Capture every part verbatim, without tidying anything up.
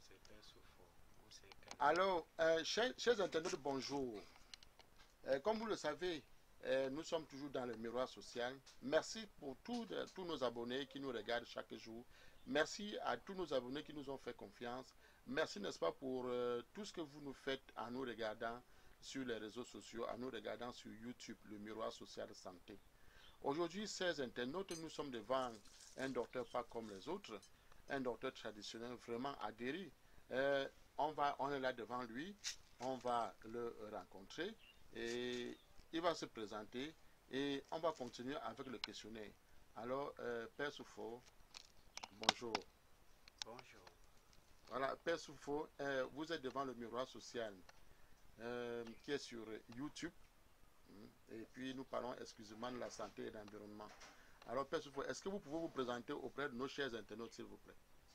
Alors, euh, chers, chers internautes, bonjour. Euh, comme vous le savez, euh, nous sommes toujours dans le miroir social. Merci pour tous, euh, tous nos abonnés qui nous regardent chaque jour. Merci à tous nos abonnés qui nous ont fait confiance. Merci, n'est-ce pas, pour euh, tout ce que vous nous faites en nous regardant sur les réseaux sociaux, en nous regardant sur YouTube, le miroir social santé. Aujourd'hui, chers internautes, nous sommes devant un docteur pas comme les autres, un docteur traditionnel vraiment aguerri. Euh, on, va, on est là devant lui, on va le rencontrer et il va se présenter et on va continuer avec le questionnaire. Alors, euh, Père Soufo, bonjour. Bonjour. Voilà, Père Soufo, euh, vous êtes devant le miroir social euh, qui est sur YouTube. Et puis nous parlons exclusivement de la santé et de l'environnement. Alors, Père Soufo, est-ce que vous pouvez vous présenter auprès de nos chers internautes, s'il vous plaît?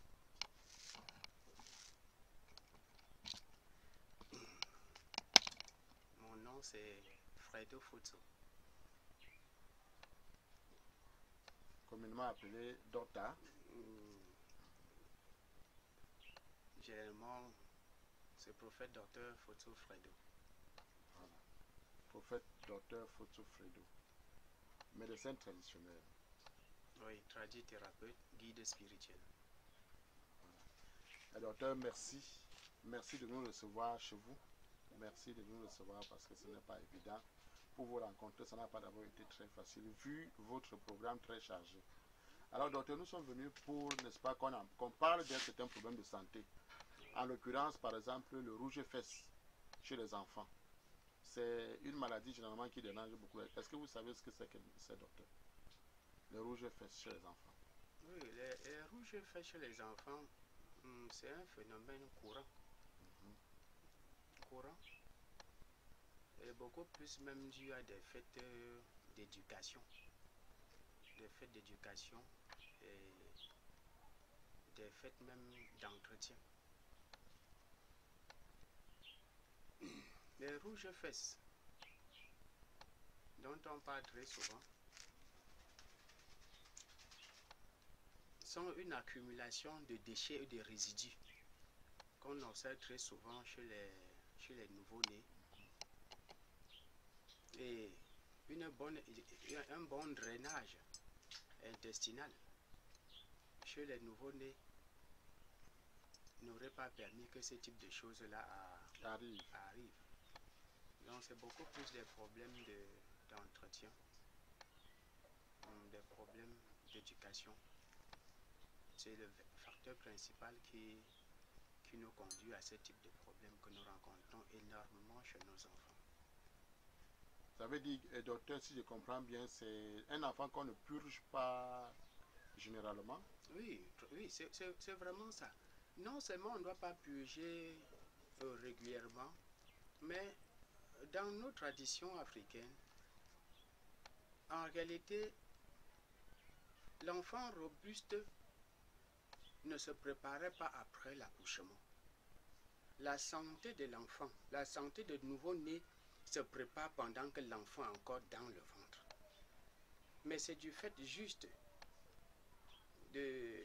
Mon nom c'est Fredo Futsu. Communément appelé Docta. Mmh. Généralement, c'est prophète docteur Futsu Fredo. Voilà. Prophète Docteur Futsu Fredo. Médecin traditionnel. Oui, tradithérapeute, guide spirituel. Voilà. Docteur, merci. Merci de nous recevoir chez vous. Merci de nous recevoir parce que ce n'est pas évident. Pour vous rencontrer, ça n'a pas d'abord été très facile, vu votre programme très chargé. Alors, docteur, nous sommes venus pour, n'est-ce pas, qu'on qu'on parle d'un certain problème de santé. En l'occurrence, par exemple, le rouge-fesse chez les enfants. C'est une maladie généralement qui dérange beaucoup. Est-ce que vous savez ce que c'est que c'est, docteur? Le rouge-fesse chez les enfants. Oui, les, les rouges-fesse chez les enfants, c'est un phénomène courant. Mm-hmm. Courant. Et beaucoup plus même dû à des fêtes d'éducation. Des fêtes d'éducation et des fêtes même d'entretien. Les rouges-fesses, dont on parle très souvent, sont une accumulation de déchets et de résidus qu'on observe très souvent chez les, chez les nouveau-nés. Et une bonne, un bon drainage intestinal chez les nouveau-nés n'aurait pas permis que ce type de choses-là arrive. arrive. Donc c'est beaucoup plus des problèmes d'entretien, de, des problèmes d'éducation. C'est le facteur principal qui, qui nous conduit à ce type de problème que nous rencontrons énormément chez nos enfants. Ça veut dire, docteur, si je comprends bien, c'est un enfant qu'on ne purge pas généralement? Oui, oui, c'est vraiment ça. Non seulement on ne doit pas purger euh, régulièrement, mais dans nos traditions africaines, en réalité, l'enfant robuste ne se préparait pas après l'accouchement. La santé de l'enfant, la santé de nouveau-né se prépare pendant que l'enfant est encore dans le ventre. Mais c'est du fait juste de,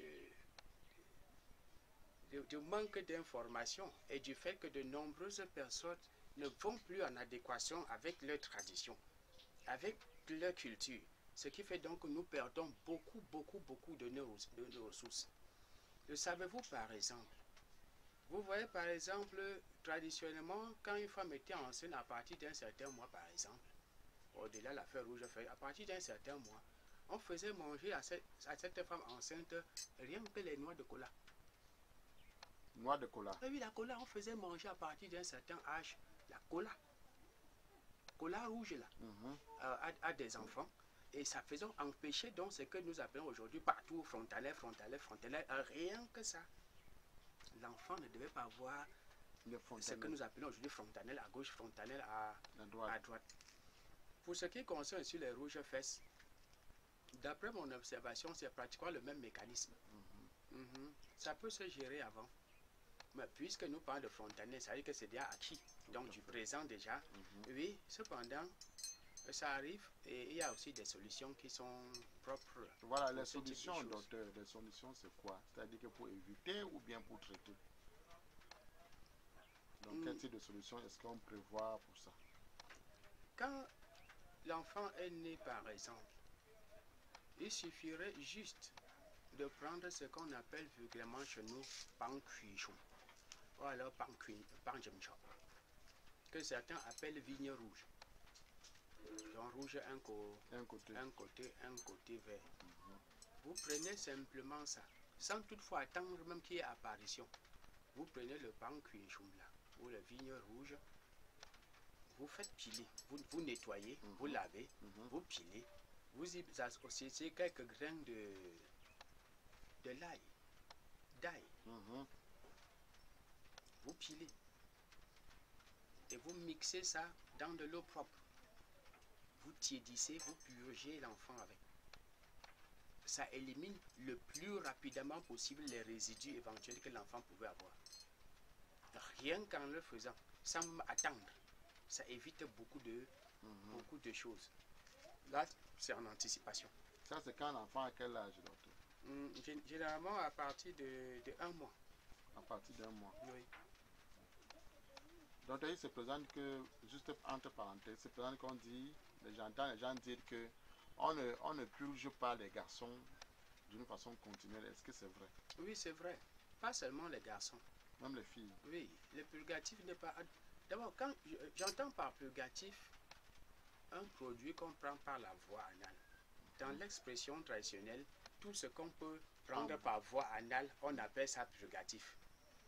de, de manque d'information et du fait que de nombreuses personnes ne vont plus en adéquation avec leur tradition, avec leur culture. Ce qui fait donc que nous perdons beaucoup, beaucoup, beaucoup de nos, de nos ressources. Le savez-vous par exemple? Vous voyez par exemple, traditionnellement, quand une femme était enceinte à partir d'un certain mois par exemple, au-delà de l'affaire rouge, à partir d'un certain mois, on faisait manger à cette, à cette femme enceinte rien que les noix de cola. Noix de cola? Et oui, la cola, on faisait manger à partir d'un certain âge la cola. Cola rouge là, mm-hmm. euh, à, à des enfants. Et ça faisait empêcher donc ce que nous appelons aujourd'hui partout frontalet, frontalet, frontalet, rien que ça. L'enfant ne devait pas avoir ce que nous appelons aujourd'hui frontanelle à gauche, frontanelle à, à, droite. à droite. Pour ce qui concerne sur les rouges fesses, d'après mon observation, c'est pratiquement le même mécanisme. Mm-hmm. Mm-hmm. Ça peut se gérer avant. Mais puisque nous parlons de frontanelle, ça veut dire que c'est déjà acquis, donc du présent déjà. Mm-hmm. Oui, cependant, ça arrive et il y a aussi des solutions qui sont propres. Voilà, les solutions, docteur, les solutions c'est quoi? C'est-à-dire que pour éviter ou bien pour traiter? Donc, Mm. quel type de solution est-ce qu'on prévoit pour ça? Quand l'enfant est né, par exemple, il suffirait juste de prendre ce qu'on appelle vulgairement chez nous pan cuichon, ou alors pan jemcha, que certains appellent vigne rouge. Donc rouge un, co Un côté. un côté, un côté vert. Vous prenez simplement ça, sans toutefois attendre même qu'il y ait apparition. Vous prenez le pan cuichon là, ou le vigne rouge, vous faites piler, vous, vous nettoyez, Mhm. vous lavez, Mhm. vous pilez, vous y associez quelques grains de, de l'ail, d'ail, Mhm. vous pilez et vous mixez ça dans de l'eau propre. Vous tiédissez, vous purgez l'enfant avec. Ça élimine le plus rapidement possible les résidus éventuels que l'enfant pouvait avoir. Rien qu'en le faisant, sans attendre, ça évite beaucoup de, Mhm. beaucoup de choses. Là, c'est en anticipation. Ça, c'est quand l'enfant a quel âge, docteur? Hum, gé- Généralement à partir de, de un mois. À partir d'un mois. Oui. Donc, il se présente que, juste entre parenthèses, il se présente qu'on dit, j'entends les gens dire que on ne, on ne purge pas les garçons d'une façon continuelle. Est-ce que c'est vrai? Oui, c'est vrai. Pas seulement les garçons. Même les filles. Oui, le purgatif n'est pas... D'abord, quand j'entends par purgatif un produit qu'on prend par la voie anale. Dans l'expression traditionnelle, tout ce qu'on peut prendre Ah. par voie anale, on appelle ça purgatif.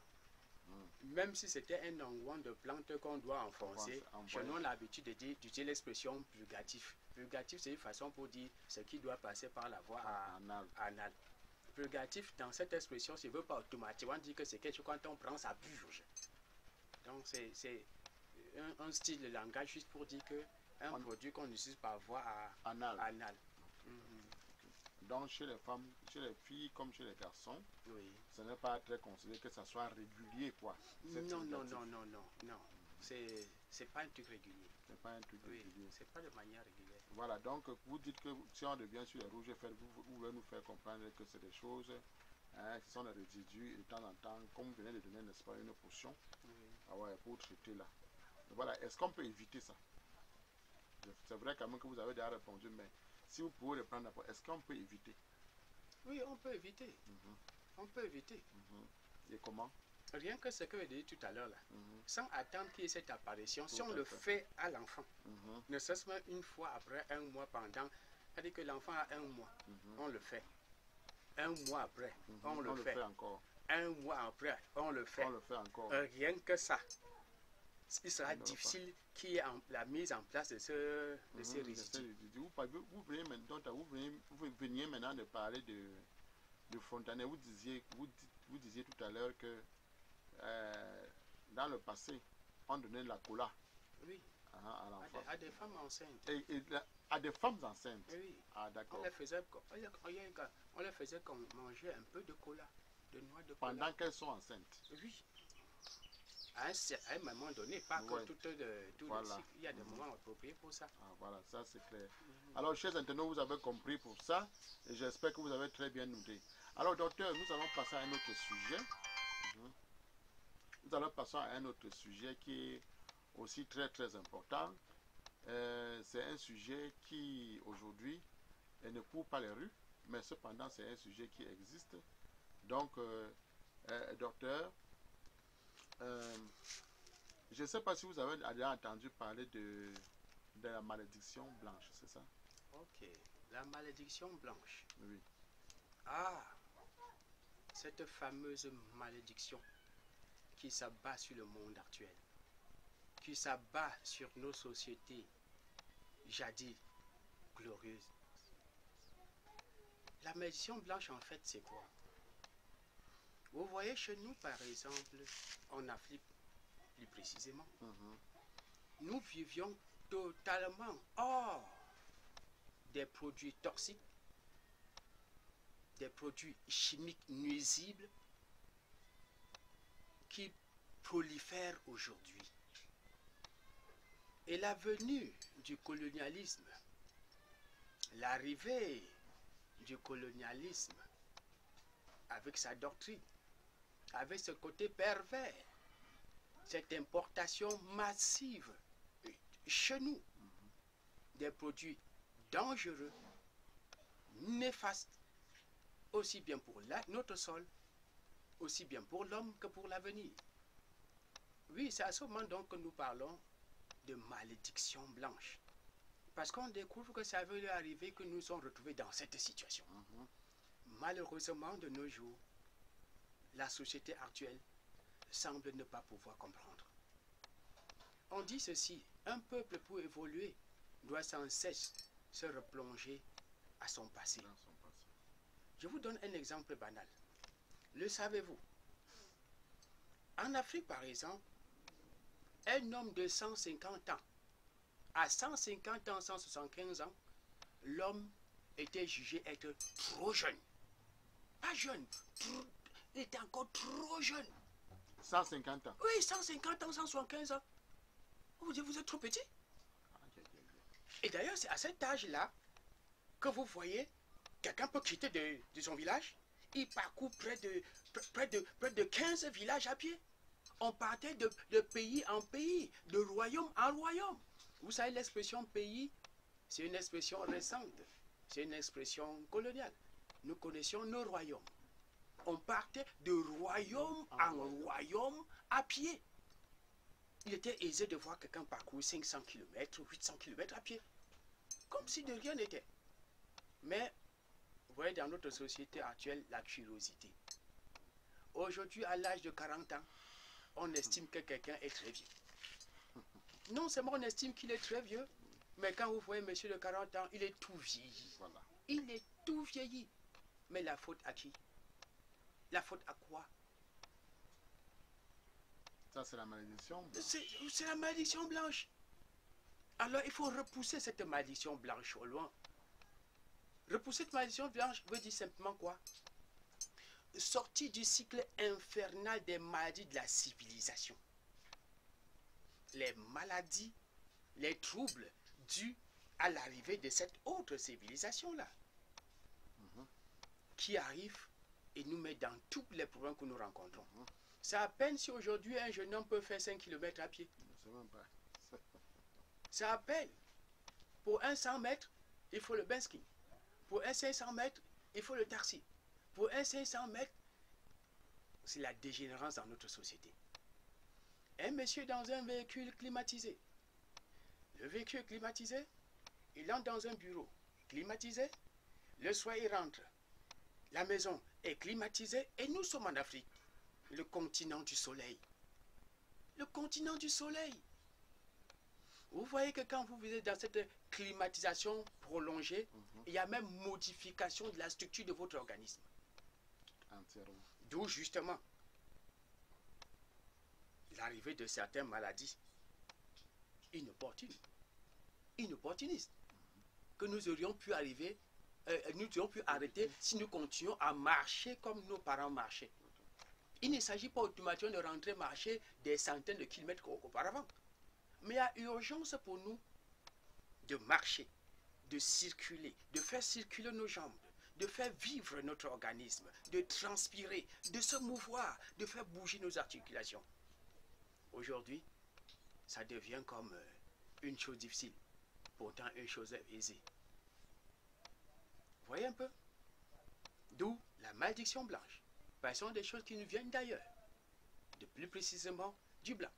Mm. Même si c'était un onguent de plante qu'on doit enfoncer, Enfoncer, chez nous on a l'habitude de dire- d'utiliser l'expression purgatif. Purgatif, c'est une façon pour dire ce qui doit passer par la voie Ah, a- anal. anale. Purgatif, dans cette expression, ça ne veut pas automatiquement dire que c'est quelque chose quand on prend, ça purge. Donc c'est c'est un, un style de langage juste pour dire que un On- produit qu'on utilise par voie à- Anal. anale. Mhm. Donc, chez les femmes, chez les filles comme chez les garçons, Oui. ce n'est pas très considéré que ça soit régulier, quoi. cette Non, non, purgatif. non, non, non, non. C'est c'est pas un truc régulier. C'est pas un truc Oui, régulier. c'est pas de manière régulière. Voilà, donc vous dites que si on revient sur les rouges faits, vous, vous voulez nous faire comprendre que c'est des choses hein, qui sont des résidus et de temps en temps, comme vous venez de donner, n'est-ce pas, une potion Oui. ah ouais, pour traiter là. Voilà, est-ce qu'on peut éviter ça? C'est vrai quand même que vous avez déjà répondu, mais si vous pouvez le prendre d'abord, est-ce qu'on peut éviter? Oui, on peut éviter. Mhm, On peut éviter. mhm. Et comment? Rien que ce que j'ai dit tout à l'heure là. Mhm, Sans attendre qu'il y ait cette apparition, si Tout on à le fait. fait à l'enfant, mhm, ne serait-ce même une fois après un mois pendant, c'est-à-dire que l'enfant a un mois, mhm, on le fait. Un mois après, mhm. on le fait. encore. Un mois après, on le fait. On le fait encore. Euh, Rien que ça, il sera On ne le difficile qu'il y ait en- la mise en place de, ce, de Mhm, ces de ces résidus. résidus. Vous, parlez- vous, venez maintenant, vous, venez, vous veniez maintenant de parler de, de Fontanet. Vous disiez, vous, dites- vous disiez tout à l'heure que euh, dans le passé, on donnait la cola Oui, hein, à à l'enfant. des, à des femmes enceintes. Et, et la- à des femmes enceintes. Oui, Ah, on d'accord. les faisait, co- on les- on les- on les faisait comme manger un peu de cola, de noix de cola. Pendant qu'elles sont enceintes. Oui. À un, cer- à un moment donné, pas Ouais. que tout, le, tout Voilà. le cycle, il y a des Mhm. moments appropriés pour ça. Ah, voilà, ça c'est clair. Alors, chers internautes, vous avez compris pour ça. Et j'espère que vous avez très bien noté. Alors, docteur, nous allons passer à un autre sujet. Mhm. Nous allons passer à un autre sujet qui est aussi très très important. Euh, c'est un sujet qui aujourd'hui euh, ne court pas les rues, mais cependant c'est un sujet qui existe. Donc, euh, euh, docteur, euh, je ne sais pas si vous avez déjà entendu parler de, de la malédiction blanche, c'est ça? Ok. La malédiction blanche. Oui. Ah, cette fameuse malédiction qui s'abat sur le monde actuel, qui s'abat sur nos sociétés jadis glorieuses. La malédiction blanche, en fait, c'est quoi? Vous voyez, chez nous, par exemple, en Afrique, plus précisément, Mhm. nous vivions totalement hors des produits toxiques, des produits chimiques nuisibles qui prolifèrent aujourd'hui. Et la venue du colonialisme, l'arrivée du colonialisme avec sa doctrine, avec ce côté pervers, cette importation massive chez nous des produits dangereux, néfastes, aussi bien pour la, notre sol, aussi bien pour l'homme que pour l'avenir. Oui, c'est à ce moment donc que nous parlons de malédiction blanche. Parce qu'on découvre que ça veut arriver que nous sommes retrouvés dans cette situation. Mm-hmm. Malheureusement, de nos jours, la société actuelle semble ne pas pouvoir comprendre. On dit ceci, un peuple pour évoluer doit sans cesse se replonger à son passé. son passé. Je vous donne un exemple banal. Le savez-vous? En Afrique, par exemple, un homme de cent cinquante ans, à cent cinquante ans, cent soixante-quinze ans, l'homme était jugé être trop jeune. Pas jeune, trop, il était encore trop jeune. cent cinquante ans? Oui, cent cinquante ans, cent soixante-quinze ans. Vous dites, vous êtes trop petit. Et d'ailleurs, c'est à cet âge-là que vous voyez, quelqu'un peut quitter de, de son village, il parcourt près de, près, de, près de quinze villages à pied. On partait de, de pays en pays, de royaume en royaume. Vous savez, l'expression pays, c'est une expression récente, c'est une expression coloniale. Nous connaissions nos royaumes. On partait de royaume en royaume à pied. Il était aisé de voir quelqu'un parcourir cinq cents kilomètres, huit cents kilomètres à pied. Comme si de rien n'était. Mais, vous voyez, dans notre société actuelle, la curiosité. Aujourd'hui, à l'âge de quarante ans, on estime que quelqu'un est très vieux. Non seulement on estime qu'il est très vieux, mais quand vous voyez monsieur de quarante ans, il est tout vieilli. Voilà. Il est tout vieilli. Mais la faute à qui? La faute à quoi? Ça, c'est la malédiction blanche. C'est la malédiction blanche. Alors, il faut repousser cette malédiction blanche au loin. Repousser cette malédiction blanche veut dire simplement quoi? Sortir du cycle infernal des maladies de la civilisation. Les maladies, les troubles dus à l'arrivée de cette autre civilisation-là, mm-hmm. qui arrive et nous met dans tous les problèmes que nous rencontrons. Mm-hmm. C'est à peine si aujourd'hui un jeune homme peut faire cinq kilomètres à pied. C'est à peine. Pour un cent mètres, il faut le benski. Pour un cinq cents mètres, il faut le taxi. Pour un cinq cents mètres, c'est la dégénérance dans notre société. Un monsieur dans un véhicule climatisé. Le véhicule climatisé, il entre dans un bureau climatisé. Le soir, il rentre. La maison est climatisée et nous sommes en Afrique. Le continent du soleil. Le continent du soleil. Vous voyez que quand vous êtes dans cette climatisation prolongée, mm-hmm. il y a même modification de la structure de votre organisme. Entièrement. D'où justement l'arrivée de certaines maladies inopportunes, inopportunistes, que nous aurions pu arriver, euh, nous aurions pu arrêter si nous continuons à marcher comme nos parents marchaient. Il ne s'agit pas automatiquement de rentrer marcher des centaines de kilomètres auparavant. Mais il y a urgence pour nous de marcher, de circuler, de faire circuler nos jambes, de faire vivre notre organisme, de transpirer, de se mouvoir, de faire bouger nos articulations. Aujourd'hui, ça devient comme une chose difficile, pourtant une chose aisée. Vous voyez un peu? D'où la malédiction blanche. Ce sont des choses qui nous viennent d'ailleurs, de plus précisément du blanc.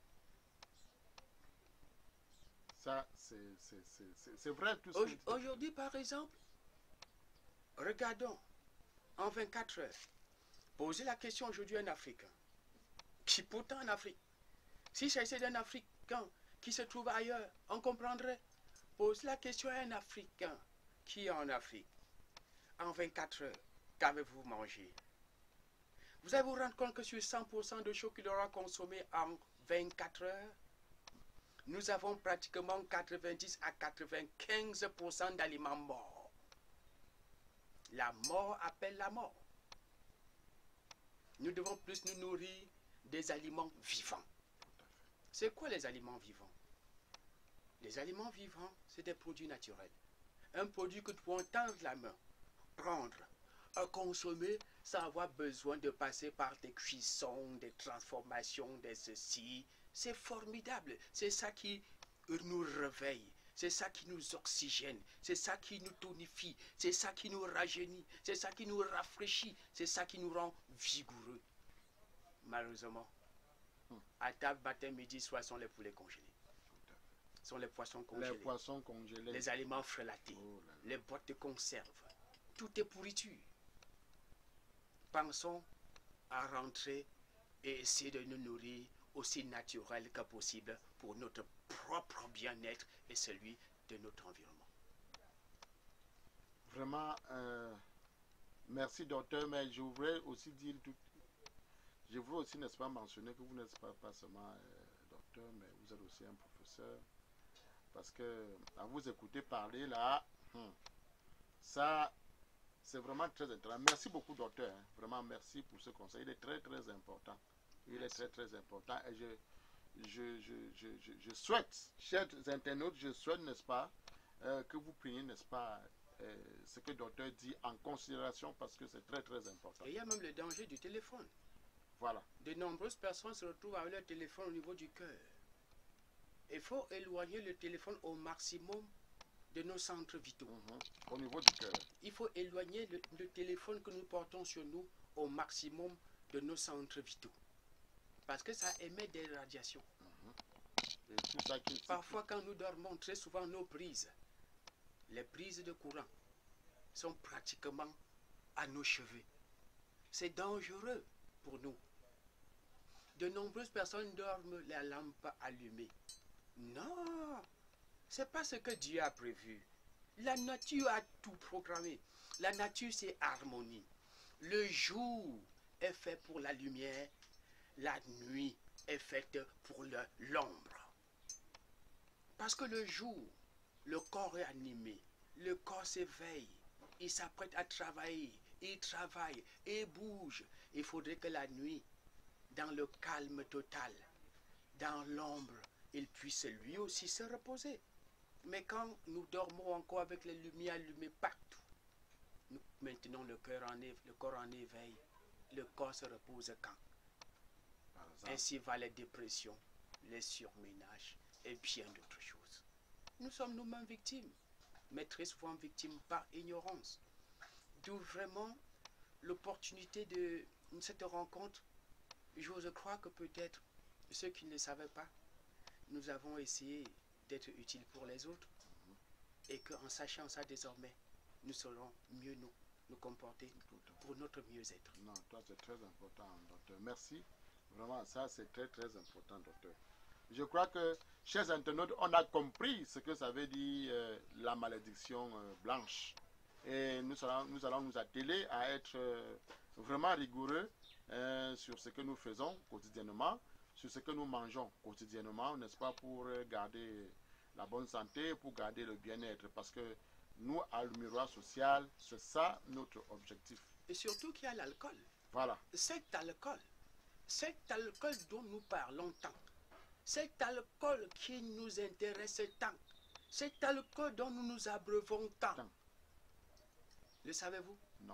Ça, c'est vrai tout ça. Aujourd'hui, par exemple, regardons en vingt-quatre heures, posez la question aujourd'hui à un Africain, qui pourtant en Afrique, si c'est d'un Africain qui se trouve ailleurs, on comprendrait. Pose la question à un Africain qui est en Afrique. En vingt-quatre heures, qu'avez-vous mangé? Vous allez vous rendre compte que sur cent pour cent de choses qu'il aura consommé en vingt-quatre heures, nous avons pratiquement quatre-vingt-dix à quatre-vingt-quinze pour cent d'aliments morts. La mort appelle la mort. Nous devons plus nous nourrir des aliments vivants. C'est quoi les aliments vivants? Les aliments vivants, c'est des produits naturels. Un produit que nous pouvons tendre la main, prendre, consommer sans avoir besoin de passer par des cuissons, des transformations, des ceci. C'est formidable. C'est ça qui nous réveille. C'est ça qui nous oxygène. C'est ça qui nous tonifie. C'est ça qui nous rajeunit. C'est ça qui nous rafraîchit. C'est ça qui nous rend vigoureux. Malheureusement, à table, matin, midi, soir, sont les poulets congelés. Sont les poissons congelés. Les poissons congelés. Les aliments frelatés. Oh là là. Les boîtes de conserve. Tout est pourriture. Pensons à rentrer et essayer de nous nourrir aussi naturel que possible pour notre propre bien-être et celui de notre environnement. Vraiment, euh, merci docteur, mais je voudrais aussi dire tout. Je voudrais aussi, n'est-ce pas, mentionner que vous n'êtes pas, pas seulement euh, docteur, mais vous êtes aussi un professeur. Parce que à vous écouter parler là, hum, ça, c'est vraiment très intéressant. Merci beaucoup, docteur. Hein. Vraiment, merci pour ce conseil. Il est très, très important. Il merci. est très, très important. Et je, je, je, je, je, je souhaite, chers internautes, je souhaite, n'est-ce pas, euh, que vous preniez, n'est-ce pas, euh, ce que le docteur dit en considération parce que c'est très, très important. Et il y a même le danger du téléphone. Voilà. De nombreuses personnes se retrouvent avec leur téléphone au niveau du cœur. Il faut éloigner le téléphone au maximum de nos centres vitaux. Mm-hmm. Au niveau du cœur. Il faut éloigner le, le téléphone que nous portons sur nous au maximum de nos centres vitaux. Parce que ça émet des radiations. Mm-hmm. Et tout ça qui, Parfois, quand nous dormons, très souvent, nos prises, les prises de courant, sont pratiquement à nos cheveux. C'est dangereux pour nous. De nombreuses personnes dorment la lampe allumée. Non, c'est pas ce que Dieu a prévu. La nature a tout programmé. La nature, c'est harmonie. Le jour est fait pour la lumière. La nuit est faite pour l'ombre. Parce que le jour, le corps est animé. Le corps s'éveille. Il s'apprête à travailler. Il travaille et bouge. Il faudrait que la nuit, dans le calme total, dans l'ombre, il puisse lui aussi se reposer. Mais quand nous dormons encore avec les lumières allumées partout, nous maintenons le cœur en éveil, le corps en éveil, le corps se repose quand? Ainsi va les dépressions, les surménages et bien d'autres choses. Nous sommes nous-mêmes victimes, mais très souvent victimes par ignorance. D'où vraiment l'opportunité de cette rencontre. J'ose croire que peut-être ceux qui ne le savaient pas, nous avons essayé d'être utiles pour les autres et qu'en sachant ça désormais, nous saurons mieux nous, nous comporter pour notre mieux-être. Non, toi c'est très important, docteur. Merci. Vraiment, ça c'est très très important, docteur. Je crois que, chers internautes, on a compris ce que ça veut dire euh, la malédiction euh, blanche. Et nous allons, nous allons nous atteler à être euh, vraiment rigoureux euh, sur ce que nous faisons quotidiennement, sur ce que nous mangeons quotidiennement, n'est-ce pas, pour garder la bonne santé, pour garder le bien-être. Parce que nous, à le miroir social, c'est ça notre objectif. Et surtout qu'il y a l'alcool. Voilà. Cet alcool, cet alcool dont nous parlons tant, cet alcool qui nous intéresse tant, cet alcool dont nous nous abreuvons tant. tant. Le savez-vous? Non.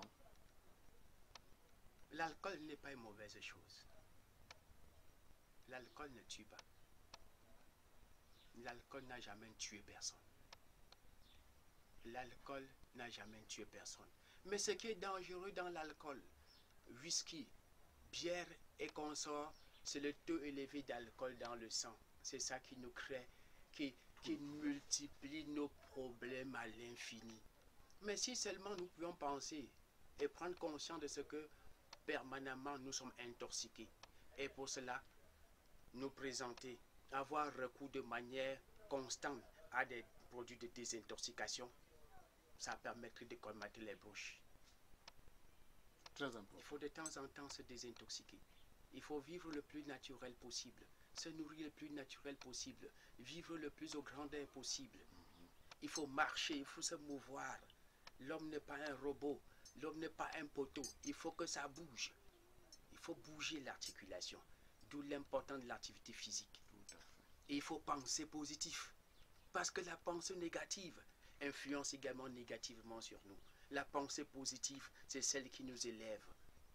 L'alcool n'est pas une mauvaise chose. L'alcool ne tue pas. L'alcool n'a jamais tué personne. L'alcool n'a jamais tué personne. Mais ce qui est dangereux dans l'alcool, whisky, bière et consorts, c'est le taux élevé d'alcool dans le sang. C'est ça qui nous crée, qui, qui multiplie nos problèmes à l'infini. Mais si seulement nous pouvions penser et prendre conscience de ce que permanemment nous sommes intoxiqués, et pour cela, nous présenter, avoir recours de manière constante à des produits de désintoxication, ça permettrait de colmater les bouches. Très important. Il faut de temps en temps se désintoxiquer. Il faut vivre le plus naturel possible, se nourrir le plus naturel possible, vivre le plus au grandeur possible. Mm-hmm. Il faut marcher, il faut se mouvoir. L'homme n'est pas un robot, l'homme n'est pas un poteau. Il faut que ça bouge. Il faut bouger l'articulation. D'où l'importance de l'activité physique. Tout à fait. Et il faut penser positif. Parce que la pensée négative influence également négativement sur nous. La pensée positive, c'est celle qui nous élève,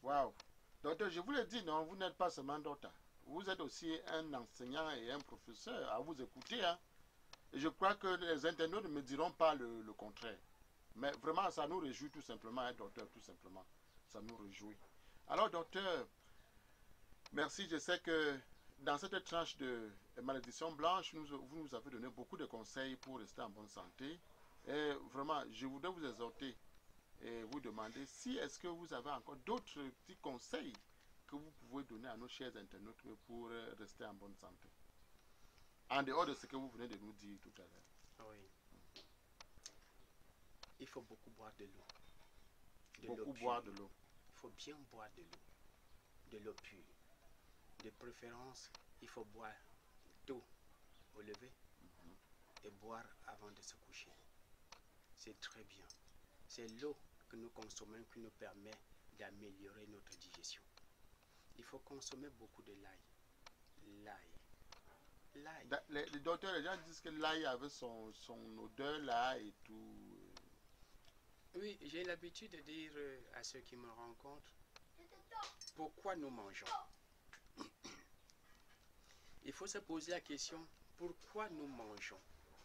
Waouh. Docteur, je vous l'ai dit, non, vous n'êtes pas seulement docteur. Vous êtes aussi un enseignant et un professeur à vous écouter. Hein. Et je crois que les internautes ne me diront pas le, le contraire. Mais vraiment, ça nous réjouit tout simplement, hein, docteur, tout simplement. Ça nous réjouit. Alors, docteur, merci. Je sais que dans cette tranche de malédiction blanche, nous, vous nous avez donné beaucoup de conseils pour rester en bonne santé. Et vraiment, je voudrais vous exhorter et vous demander si est-ce que vous avez encore d'autres petits conseils que vous pouvez donner à nos chers internautes pour rester en bonne santé. En dehors de ce que vous venez de nous dire tout à l'heure. Oui. Il faut beaucoup boire de l'eau. De Beaucoup l'eau boire pure. de l'eau. Il faut bien boire de l'eau. De l'eau pure. De préférence, il faut boire tôt au lever mm-hmm. et boire avant de se coucher. C'est très bien. C'est l'eau que nous consommons qui nous permet d'améliorer notre digestion. Il faut consommer beaucoup de l'ail. L'ail. L'ail. Les, les docteurs, les gens disent que l'ail avait son, son odeur là et tout. Oui, j'ai l'habitude de dire à ceux qui me rencontrent pourquoi nous mangeons. Il faut se poser la question pourquoi nous mangeons.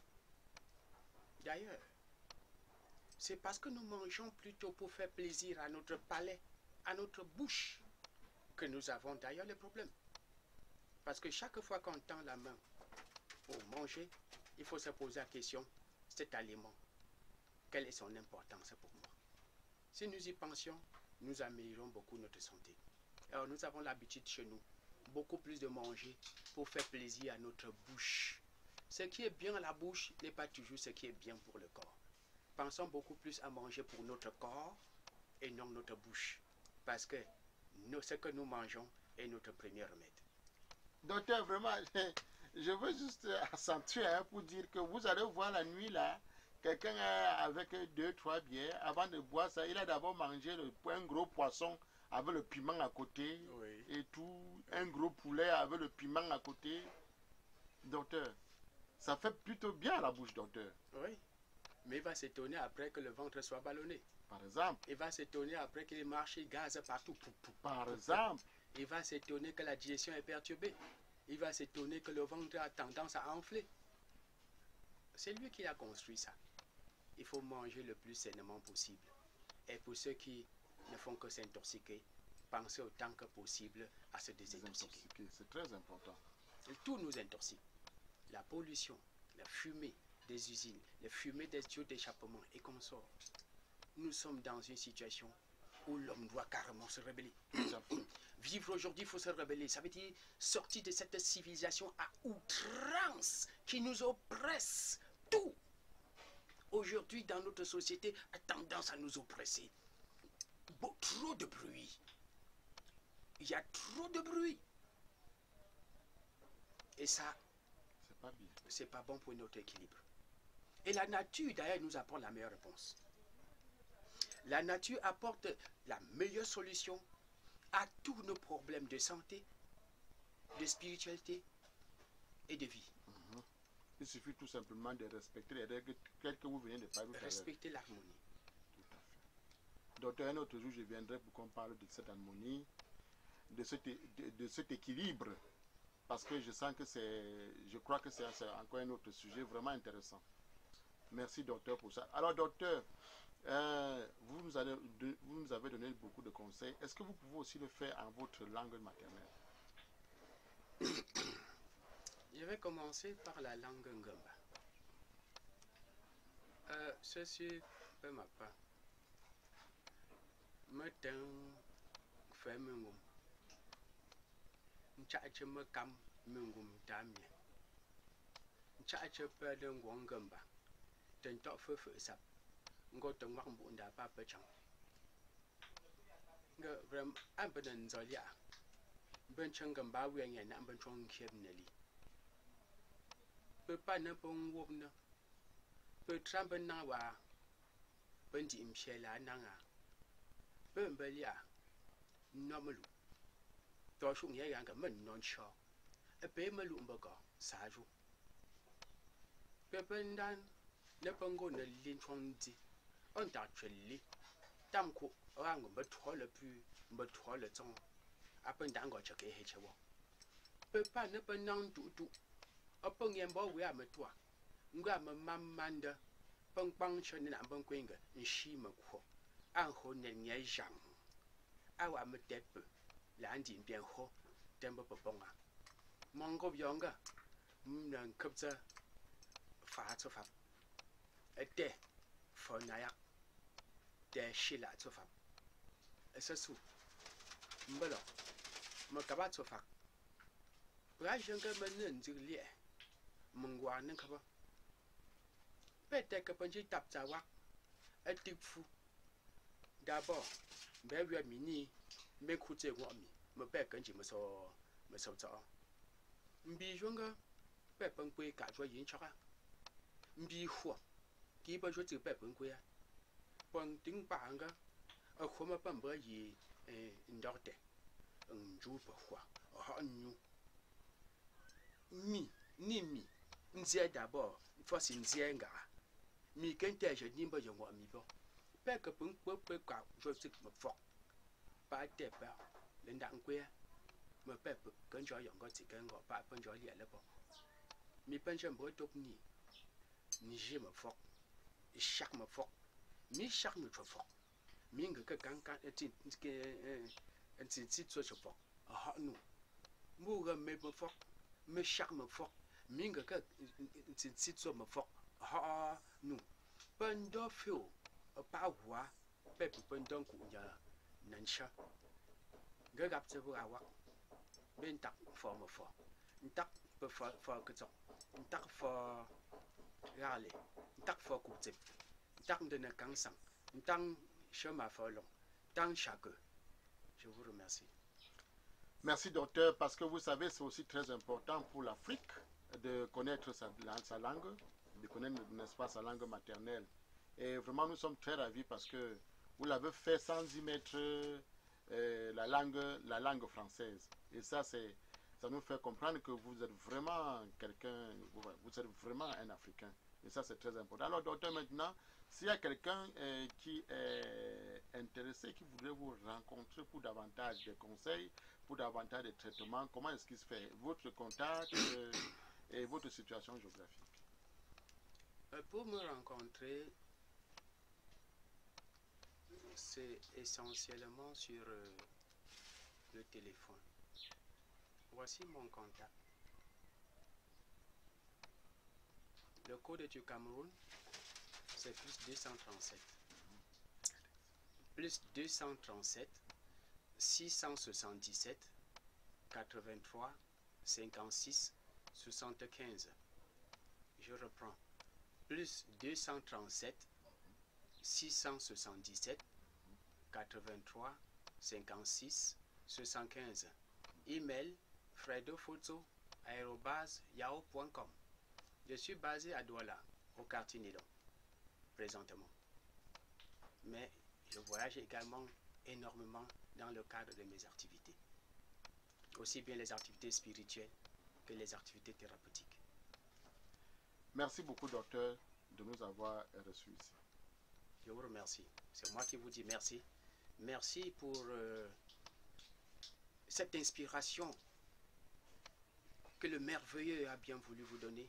D'ailleurs, c'est parce que nous mangeons plutôt pour faire plaisir à notre palais, à notre bouche, que nous avons d'ailleurs les problèmes. Parce que chaque fois qu'on tend la main pour manger, il faut se poser la question, cet aliment, quelle est son importance pour moi? Si nous y pensions, nous améliorons beaucoup notre santé. Alors nous avons l'habitude chez nous, beaucoup plus de manger pour faire plaisir à notre bouche. Ce qui est bien à la bouche n'est pas toujours ce qui est bien pour le corps. Pensons beaucoup plus à manger pour notre corps et non notre bouche. Parce que nous, ce que nous mangeons est notre premier remède. Docteur, vraiment, je veux juste accentuer hein, pour dire que vous allez voir la nuit là, quelqu'un avec deux, trois bières, avant de boire ça, il a d'abord mangé le, un gros poisson avec le piment à côté oui. et tout, un gros poulet avec le piment à côté. Docteur, ça fait plutôt bien à la bouche, docteur. Oui, mais il va s'étonner après que le ventre soit ballonné. Par exemple. Il va s'étonner après qu'il marche, il gaze partout. Par exemple. Il va s'étonner que la digestion est perturbée. Il va s'étonner que le ventre a tendance à enfler. C'est lui qui a construit ça. Il faut manger le plus sainement possible. Et pour ceux qui ne font que s'intoxiquer, pensez autant que possible à se désintoxiquer. C'est très important. Tout nous intoxique. La pollution, la fumée des usines, la fumée des tuyaux d'échappement et consorts. Nous sommes dans une situation où l'homme doit carrément se rebeller. Vivre aujourd'hui, il faut se rebeller. Ça veut dire sortir de cette civilisation à outrance qui nous oppresse. Tout, aujourd'hui, dans notre société, a tendance à nous oppresser. Bon, trop de bruit. Il y a trop de bruit. Et ça, c'est pas bien. C'est pas bon pour notre équilibre. Et la nature, d'ailleurs, nous apporte la meilleure réponse. La nature apporte la meilleure solution à tous nos problèmes de santé, de spiritualité et de vie. Mm-hmm. Il suffit tout simplement de respecter les règles telles que vous venez de parler. Respecter l'harmonie. Tout à fait. Docteur, un autre jour, je viendrai pour qu'on parle de cette harmonie, de cet, de, de cet équilibre, parce que je sens que c'est, je crois que c'est encore un autre sujet vraiment intéressant. Merci, docteur, pour ça. Alors, docteur, euh, vous, nous avez, de, vous nous avez donné beaucoup de conseils. Est-ce que vous pouvez aussi le faire en votre langue maternelle? Je vais commencer par la langue Ngamba. Euh, ceci peut m'apprendre. Mettons, fait mengum. N'tchache me kam mengum tamie. N'tchache peu de ngamba. T'entends feu feu sap. Ngoto ngwambu nda pa pechang. Nga vrem amben nzolia. Ben changamba wienya na ben chong khem neli. Peu pas na pon wop na. Peu tramben na wa. Ben di mshela nanga. Peu mbelia. Nomelu. To shung ya yang ka men non cho. E pe melu mbaga sa ju. Pe pendan ne pongo ne lin chong di. On ta cheli. Tam ko orang me trop le plus me trop le temps apen dango chake hechewo pe pa ne pe nan tu tu apen yembo we ametwa ngwa me mamanda peng pang chen na ben kwinga nshi me kho an ho ne nye jang awa me tepe la ndin bien ho tembo pobonga mongo byonga mnan kapza fa to fa ete fo na ya de shila to fa esasu mbalo me kaba to fa bra jenga men nziglie mungwa ne kaba pete ka panji tap za wa atik fu d'abord be wi mini me khute wo mi me pe kan ji me so me so za mbi jonga pe pan kwe ka jo yin chaka mbi ho ki ba jo ti pe pan kwe ya pon ting pa nga a kho ma pan ba yi eh ndorte nju pa ho ha nyu mi ni mi nzie d'abord faut si nzie nga mi kente je ni ba yo mo mi bo pe ka pun pe pe ka jo ti me fo pa te pa le ndang kwe me pe pe kan jo yo ngo ti kan ngo pa pen jo li le bo mi pen je mbo tok ni ni je me fo chaque me fo mi chaque me fo mi nga ka kan kan ti ke en ti ti so so fo ha nu mu ga me me fo me chaque me fo mi nga ka ti ti so me fo ha nu pen do fio pa wa pe pe pen don ku nya nan sha ga gap te bu awa ben tak fo me fo tak pe fo fo ke zo tak fo rale tak fo ku te tak de na kang sang tang chemin fo long tang chaque. Je vous remercie. Merci docteur, parce que vous savez c'est aussi très important pour l'Afrique de connaître sa, sa langue, de connaître, n'est-ce pas, sa langue maternelle. Et vraiment, nous sommes très ravis parce que vous l'avez fait sans y mettre euh, la, langue, la langue française. Et ça, c'est, ça nous fait comprendre que vous êtes vraiment quelqu'un, vous êtes vraiment un Africain. Et ça, c'est très important. Alors, docteur, maintenant, s'il y a quelqu'un euh, qui est intéressé, qui voudrait vous rencontrer pour davantage de conseils, pour davantage de traitements, comment est-ce qu'il se fait? Votre contact euh, et votre situation géographique. Pour me rencontrer, c'est essentiellement sur euh, le téléphone. Voici mon contact. Le code du Cameroun, c'est plus deux cent trente-sept. Plus deux cent trente-sept, six cent soixante-dix-sept, quatre-vingt-trois, cinquante-six, soixante-quinze. Je reprends. Plus deux cent trente-sept, six cent soixante-dix-sept, quatre-vingt-trois, cinquante-six, soixante-quinze. Email fredofoto arobase yahoo point com. Je suis basé à Douala, au quartier Nilon, présentement. Mais je voyage également énormément dans le cadre de mes activités. Aussi bien les activités spirituelles que les activités thérapeutiques. Merci beaucoup, docteur, de nous avoir reçus ici. Je vous remercie. C'est moi qui vous dis merci. Merci pour euh, cette inspiration que le merveilleux a bien voulu vous donner,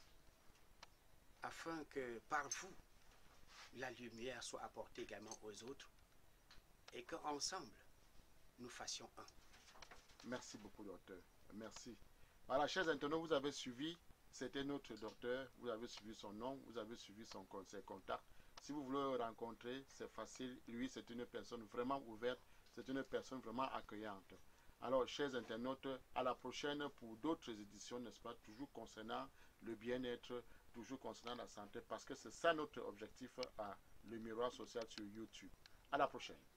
afin que par vous, la lumière soit apportée également aux autres et qu'ensemble, nous fassions un. Merci beaucoup, docteur. Merci. Voilà, chers internautes, vous avez suivi, c'était notre docteur, vous avez suivi son nom, vous avez suivi son, ses contacts. Si vous voulez le rencontrer, c'est facile. Lui, c'est une personne vraiment ouverte, c'est une personne vraiment accueillante. Alors, chers internautes, à la prochaine pour d'autres éditions, n'est-ce pas, toujours concernant le bien-être, toujours concernant la santé, parce que c'est ça notre objectif à Le Miroir Social sur YouTube. À la prochaine.